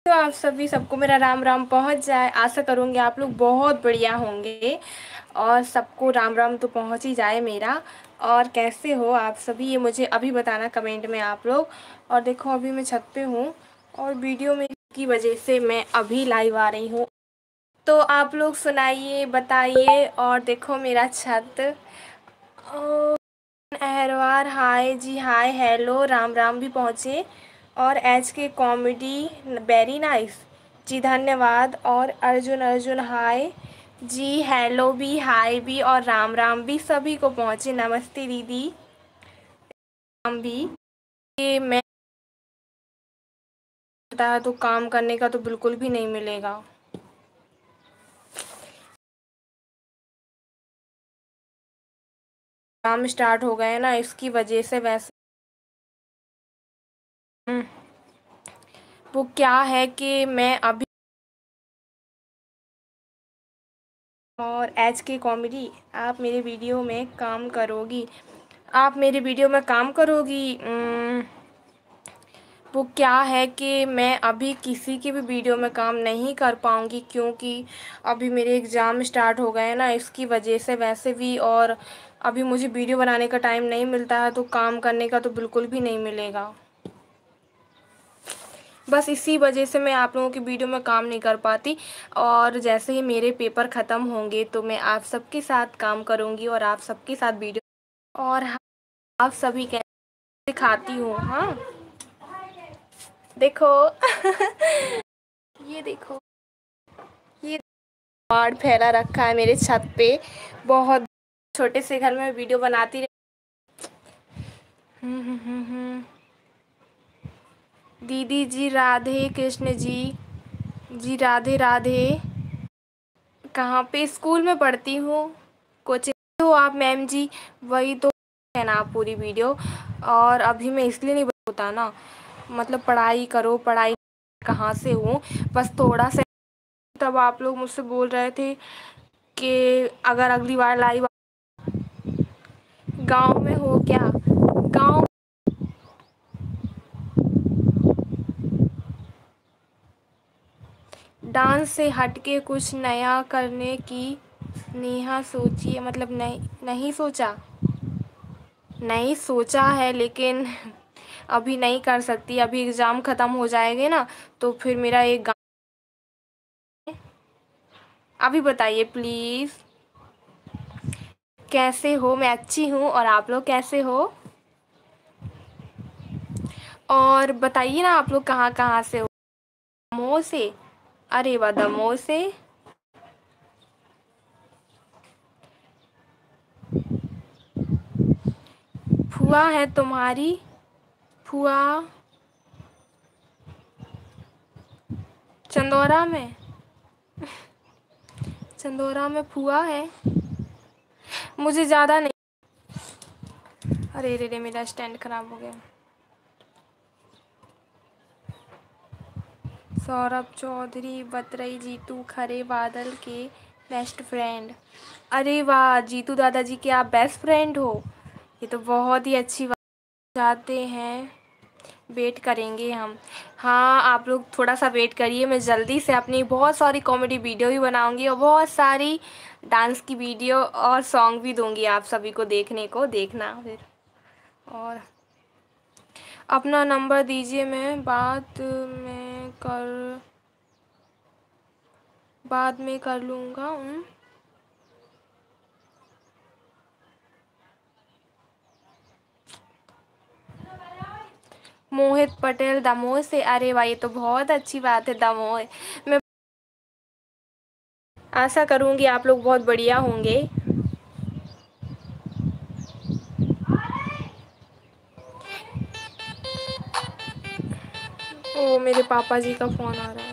तो आप सभी सबको मेरा राम राम पहुंच जाए। आशा करूंगी आप लोग बहुत बढ़िया होंगे और सबको राम राम तो पहुंच ही जाए मेरा। और कैसे हो आप सभी ये मुझे अभी बताना कमेंट में आप लोग। और देखो अभी मैं छत पे हूँ और वीडियो में की वजह से मैं अभी लाइव आ रही हूँ। तो आप लोग सुनाइए बताइए। और देखो मेरा छत। अहरवार हाय जी, हाय हेलो राम राम भी पहुँचे। और एच के कॉमेडी वेरी नाइस जी, धन्यवाद। और अर्जुन अर्जुन हाय जी, हेलो भी, हाय भी और राम राम भी सभी को पहुँचे। नमस्ते दीदी। हम भी ये मैं बताया तो काम करने का तो बिल्कुल भी नहीं मिलेगा। काम स्टार्ट हो गए ना, इसकी वजह से वैसे वो क्या है कि मैं अभी और एच के कॉमेडी आप मेरे वीडियो में काम करोगी। आप मेरे वीडियो में काम करोगी। वो क्या है कि मैं अभी किसी की भी वीडियो में काम नहीं कर पाऊँगी क्योंकि अभी मेरे एग्ज़ाम स्टार्ट हो गए हैं ना, इसकी वजह से वैसे भी। और अभी मुझे वीडियो बनाने का टाइम नहीं मिलता है तो काम करने का तो बिल्कुल भी नहीं मिलेगा। बस इसी वजह से मैं आप लोगों की वीडियो में काम नहीं कर पाती। और जैसे ही मेरे पेपर ख़त्म होंगे तो मैं आप सबके साथ काम करूँगी और आप सबके साथ वीडियो। और हाँ, आप सभी कैसे दिखाती हूँ। हाँ देखो ये देखो, ये बाढ़ फैला रखा है मेरे छत पे। बहुत छोटे से घर में वीडियो बनाती रही। दीदी जी राधे कृष्ण जी, जी राधे राधे। कहाँ पे? स्कूल में पढ़ती हूँ। कोचिंग हो आप मैम जी? वही तो है ना पूरी वीडियो। और अभी मैं इसलिए नहीं होता ना, मतलब पढ़ाई करो पढ़ाई, कहाँ से हूँ बस थोड़ा सा। तब आप लोग मुझसे बोल रहे थे कि अगर अगली बार लाइव गांव में हो क्या? गांव डांस से हटके कुछ नया करने की नेहा सोची है, मतलब नहीं नहीं सोचा, नहीं सोचा है लेकिन अभी नहीं कर सकती। अभी एग्ज़ाम ख़त्म हो जाएंगे ना तो फिर मेरा एक गाना। अभी बताइए प्लीज़ कैसे हो? मैं अच्छी हूँ और आप लोग कैसे हो? और बताइए ना आप लोग कहाँ कहाँ से हो? दमोह से? अरे वाह, दमोह से। फुआ है तुम्हारी? फुआ चंदौरा में? चंदौरा में फुआ है? मुझे ज़्यादा नहीं। अरे रे रे, मेरा स्टैंड खराब हो गया। सौरभ चौधरी बतरई जीतू खरे बादल के बेस्ट फ्रेंड। अरे वाह, जीतू दादाजी के आप बेस्ट फ्रेंड हो? ये तो बहुत ही अच्छी बात। जाते हैं, वेट करेंगे हम। हाँ आप लोग थोड़ा सा वेट करिए, मैं जल्दी से अपनी बहुत सारी कॉमेडी वीडियो भी बनाऊंगी और बहुत सारी डांस की वीडियो और सॉन्ग भी दूंगी आप सभी को देखने को, देखना फिर। और अपना नंबर दीजिए, मैं बाद में कर लूँगा। मोहित पटेल दमोह से? अरे भाई ये तो बहुत अच्छी बात है, दमोह। मैं आशा करूँगी आप लोग बहुत बढ़िया होंगे। ओ मेरे पापा जी का फ़ोन आ रहा है।